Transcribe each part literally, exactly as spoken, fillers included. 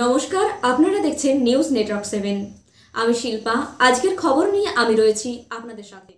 নমস্কার, আপনারা দেখছেন নিউজ নেটওয়ার্ক সেভেন। আমি শিল্পা। আজকের খবর নিয়ে আমি রয়েছি আপনাদের সাথে।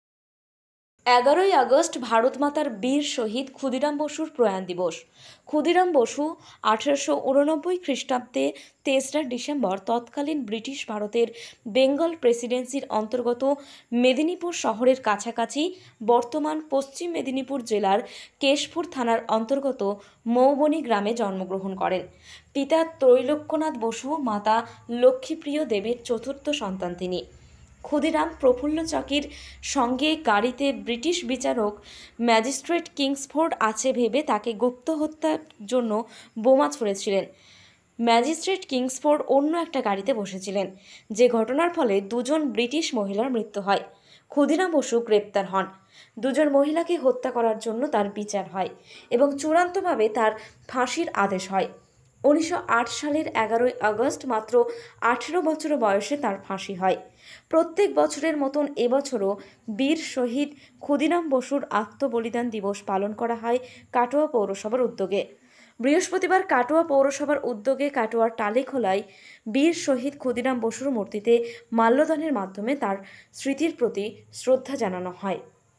এগারোই আগস্ট ভারত মাতার বীর শহীদ ক্ষুদিরাম বসুর প্রয়াণ দিবস। ক্ষুদিরাম বসু আঠেরোশো উননব্বই খ্রিস্টাব্দে তেসরা ডিসেম্বর তৎকালীন ব্রিটিশ ভারতের বেঙ্গল প্রেসিডেন্সির অন্তর্গত মেদিনীপুর শহরের কাছাকাছি বর্তমান পশ্চিম মেদিনীপুর জেলার কেশপুর থানার অন্তর্গত মৌবনী গ্রামে জন্মগ্রহণ করেন। পিতা ত্রৈলোক্যনাথ বসু, মাতা লক্ষ্মীপ্রিয় দেবীর চতুর্থ সন্তান তিনি। ক্ষুদিরাম প্রফুল্ল চাকির সঙ্গে গাড়িতে ব্রিটিশ বিচারক ম্যাজিস্ট্রেট কিংসফোর্ড আছে ভেবে তাকে গুপ্ত হত্যার জন্য বোমা ছুঁড়েছিলেন। ম্যাজিস্ট্রেট কিংসফোর্ড অন্য একটা গাড়িতে বসেছিলেন, যে ঘটনার ফলে দুজন ব্রিটিশ মহিলার মৃত্যু হয়। ক্ষুদিরাম বসু গ্রেপ্তার হন। দুজন মহিলাকে হত্যা করার জন্য তার বিচার হয় এবং চূড়ান্তভাবে তার ফাঁসির আদেশ হয়। উনিশশো আট সালের এগারোই আগস্ট মাত্র আঠেরো বছর বয়সে তার ফাঁসি হয়। প্রত্যেক বছরের মতন এবছরও বীর শহীদ ক্ষুদিরাম বসুর আত্মবলিদান দিবস পালন করা হয় কাটোয়া পৌরসভার উদ্যোগে। বৃহস্পতিবার কাটোয়া পৌরসভার উদ্যোগে কাটোয়ার টালিখোলায় বীর শহীদ ক্ষুদিরাম বসুর মূর্তিতে মাল্যদানের মাধ্যমে তার স্মৃতির প্রতি শ্রদ্ধা জানানো হয়।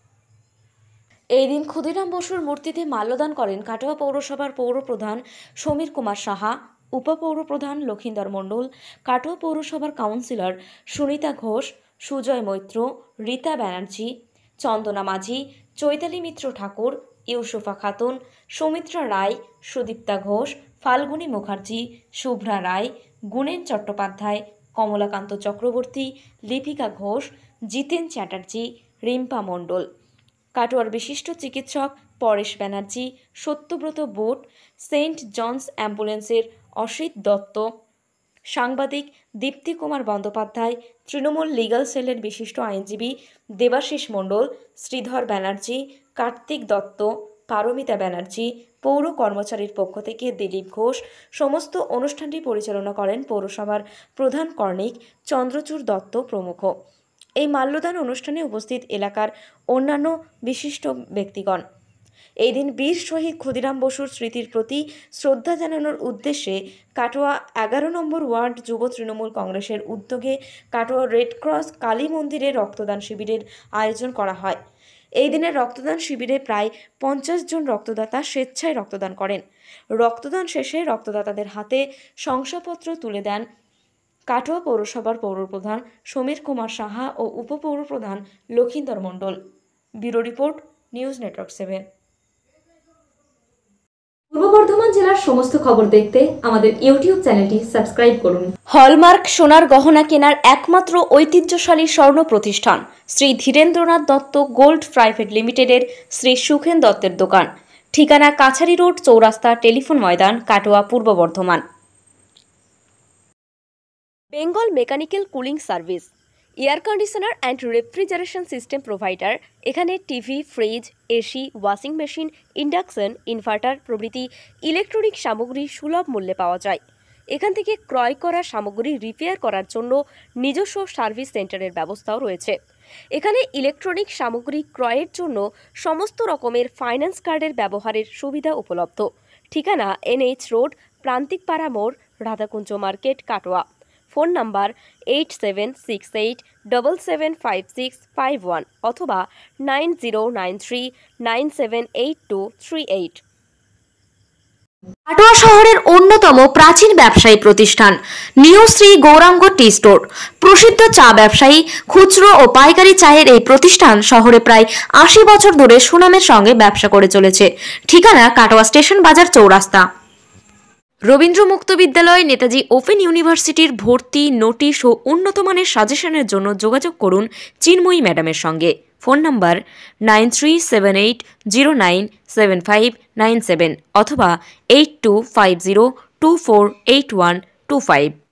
এই দিন ক্ষুদিরাম বসুর মূর্তিতে মাল্যদান করেন কাটোয়া পৌরসভার পৌরপ্রধান সমীর কুমার সাহা, উপপৌরপ্রধান লক্ষিন্দর মণ্ডল, কাটোয়া পৌরসভার কাউন্সিলর সুনিতা ঘোষ, সুজয় মৈত্র, রীতা ব্যানার্জি, চন্দনা মাঝি, চৈতালি মিত্র ঠাকুর, ইউসুফা খাতুন, সৌমিত্রা রায়, সুদীপ্তা ঘোষ, ফাল্গুনী মুখার্জি, শুভ্রা রায়, গুণেন চট্টোপাধ্যায়, কমলাকান্ত চক্রবর্তী, লিপিকা ঘোষ, জিতেন চ্যাটার্জি, রিম্পা মণ্ডল, কাটোয়ার বিশিষ্ট চিকিৎসক পরেশ ব্যানার্জি, সত্যব্রত বুট, সেন্ট জনস অ্যাম্বুলেন্সের অসিত দত্ত, সাংবাদিক দীপ্তি কুমার বন্দ্যোপাধ্যায়, তৃণমূল লিগাল সেলের বিশিষ্ট আইনজীবী দেবাশিস মণ্ডল, শ্রীধর ব্যানার্জি, কার্তিক দত্ত, পারমিতা ব্যানার্জি, পৌর কর্মচারীর পক্ষ থেকে দিলীপ ঘোষ। সমস্ত অনুষ্ঠানটি পরিচালনা করেন পৌরসভার প্রধান কর্ণিক চন্দ্রচূড় দত্ত প্রমুখ। এই মাল্যদান অনুষ্ঠানে উপস্থিত এলাকার অন্যান্য বিশিষ্ট ব্যক্তিগণ। এই দিন বীর শহীদ ক্ষুদিরাম বসুর স্মৃতির প্রতি শ্রদ্ধা জানানোর উদ্দেশ্যে কাটোয়া এগারো নম্বর ওয়ার্ড যুব তৃণমূল কংগ্রেসের উদ্যোগে কাটোয়া রেড ক্রস কালী মন্দিরে রক্তদান শিবিরের আয়োজন করা হয়। এই দিনের রক্তদান শিবিরে প্রায় পঞ্চাশ জন রক্তদাতা স্বেচ্ছায় রক্তদান করেন। রক্তদান শেষে রক্তদাতাদের হাতে শংসাপত্র তুলে দেন কাটোয়া পৌরসভার পৌরপ্রধান সমীর কুমার সাহা ও উপপৌরপ্রধান Lakshindar Mondal. Bureau report, news network seven. পূর্ব বর্ধমান জেলার সমস্ত খবর দেখতে আমাদের ইউটিউব চ্যানেলটি সাবস্ক্রাইব করুন। হলমার্ক সোনার গহনা কেনার একমাত্র ঐতিহ্যশালী স্বর্ণ প্রতিষ্ঠান শ্রী ধীরেন্দ্রনাথ দত্ত গোল্ড প্রাইভেট লিমিটেডের শ্রী সুখেন দত্তের দোকান। ঠিকানা কাছারি রোড, চৌরাস্তা, টেলিফোন ময়দান, কাটোয়া, পূর্ব Bardhaman. Bengal mechanical cooling service, air conditioner and refrigeration system provider. এখানে TV, fridge, AC, washing machine, induction, inverter প্রভৃতি ইলেকট্রনিক সামগ্রী সুলভ মূল্যে পাওয়া যায়। এখান থেকে ক্রয় করা সামগ্রী রিপেয়ার করার জন্য নিজস্ব সার্ভিস সেন্টারের ব্যবস্থাও রয়েছে। এখানে ইলেকট্রনিক সামগ্রী ক্রয়ের জন্য সমস্ত রকমের ফাইন্যান্স কার্ডের ব্যবহারের সুবিধা উপলব্ধ। ঠিকানা এনএইচ রোড, প্রান্তিকপাড়া মোড়, Radhakunja market, Katwa. Phone number eight seven six eight double seven five six five one অথবা nine zero nine three nine seven eight two three eight. Katwa শহরের অন্যতম প্রাচীন ব্যবসায়ী প্রতিষ্ঠান new Shri Gouranga tea store. প্রসিদ্ধ চা ব্যবসায়ী, খুচরো ও পাইকারি চায়ের এই প্রতিষ্ঠান শহরে প্রায় আশি বছর ধরে সুনামের সঙ্গে ব্যবসা করে চলেছে। ঠিকানা কাটোয়া স্টেশন বাজার, চৌরাস্তা। রবীন্দ্র মুক্ত বিদ্যালয়, নেতাজি ওপেন ইউনিভার্সিটির ভর্তি, নোটিশ ও উন্নত মানের সাজেশনের জন্য যোগাযোগ করুন চিন্ময়ী ম্যাডামের সঙ্গে। Phone number nine three seven eight zero nine seven five nine seven অথবা eight two five zero two four eight one two five.